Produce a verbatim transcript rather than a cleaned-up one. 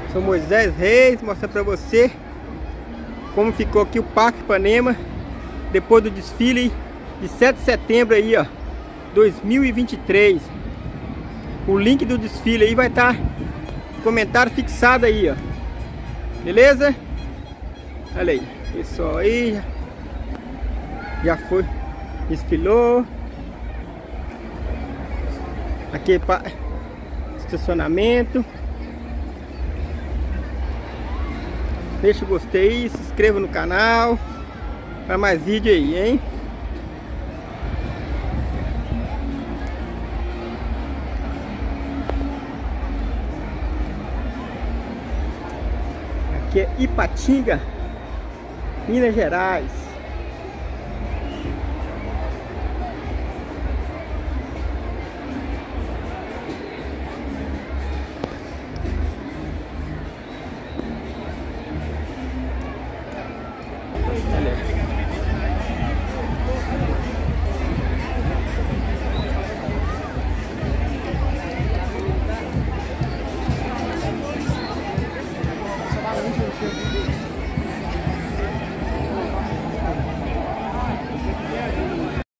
Sou Moisés Reis, mostrando pra você como ficou aqui o Parque Ipanema depois do desfile de sete de setembro aí, ó, dois mil e vinte e três. O link do desfile aí vai estar no comentário fixado aí, ó. Beleza? Olha aí, pessoal aí já, já foi, desfilou. Aqui para estacionamento. Deixa o gostei, se inscreva no canal para mais vídeo aí, hein? Aqui é Ipatinga, Minas Gerais.